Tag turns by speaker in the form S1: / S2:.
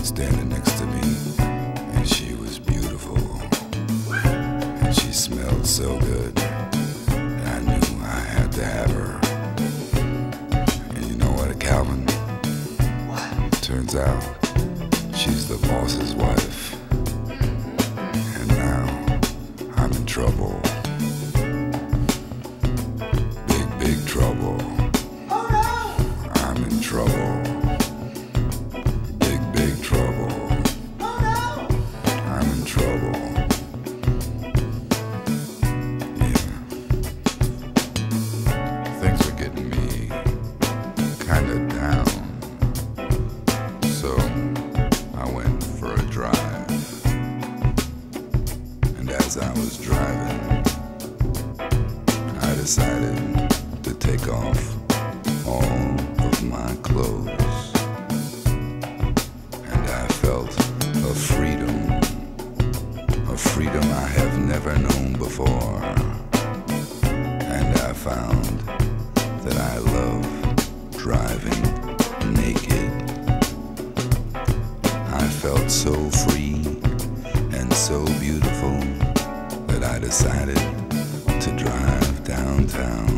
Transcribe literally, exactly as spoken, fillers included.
S1: standing next to me, and she was beautiful, and she smelled so good, and I knew I had to have her. And you know what, Calvin?
S2: What?
S1: Turns out she's the boss's wife, and now I'm in trouble. Big, big trouble.
S2: Oh no!
S1: I'm in trouble. Big, big trouble.
S2: Oh no!
S1: I'm in trouble. Yeah. Things were getting me kinda down. So I went for a drive. And as I was driving, I decided to take off all of my clothes. And I felt a freedom, a freedom I have never known before. And I found that I love driving naked. I felt so free and so beautiful that I decided to drive downtown.